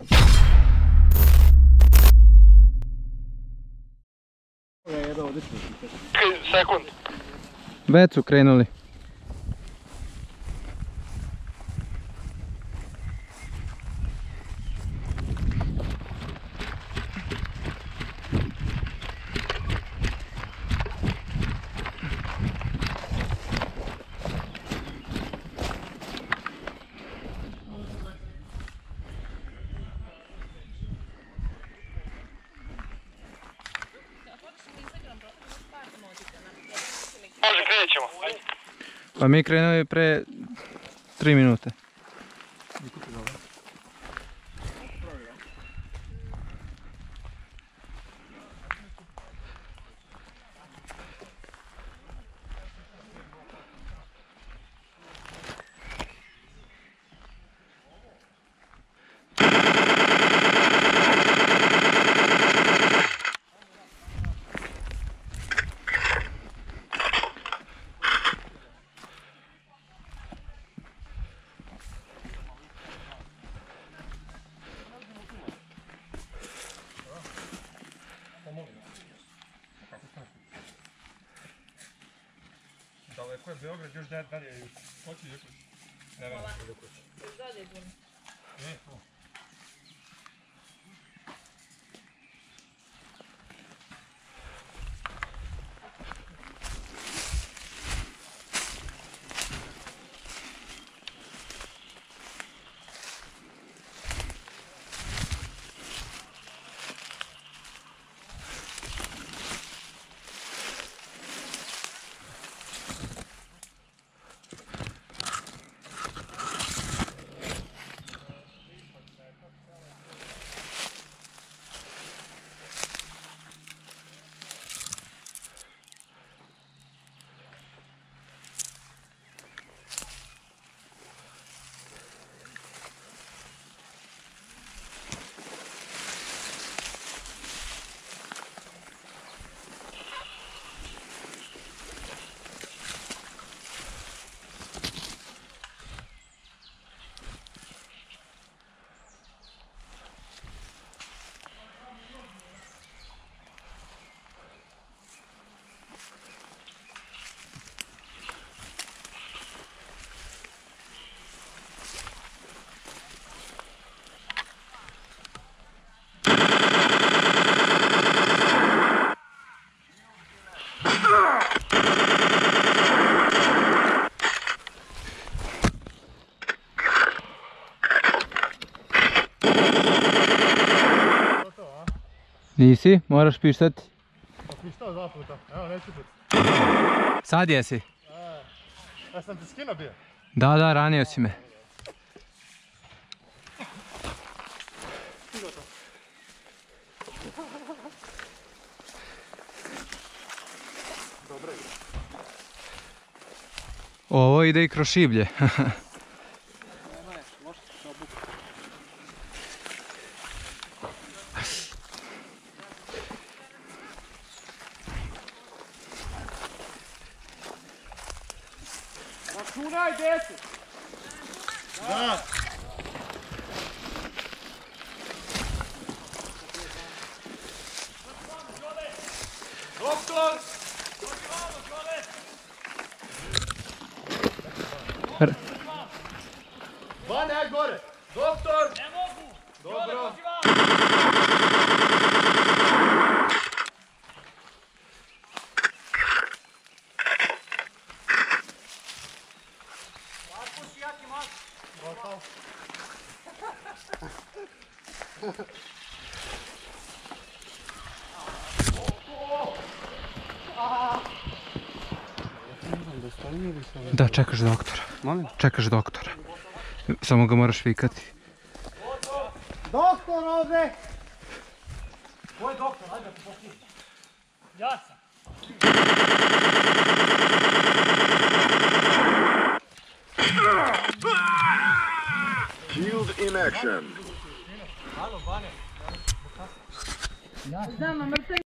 Sekund. Već su krenuli. Može, krenut ćemo. Pa mi krenuli pre 3 minute. Daleko je Beograd, još dalje je hoće je kući. Ne, ne, do kući. Još dalje je puno. Ne, to. Nisi? Moraš pištati. Pa pištao 2 puta, evo neću put. Sad jesi? Ja sam ti skinuo bio. Da, ranio si me. Ovo ide i kroz šiblje. Računaj, djecu! Da! Doktor! Vanja, aj gore! Doktor! Ne mogu! Dobro! Gotov. Da, čekaš doktora. Molim? Čekaš doktora. Samo ga moraš vikati. Doktor ovdje! Ko je doktor? Ajde, ti pošli. Ja sam. Shield in action. Halo, Bane. Znam, mrtav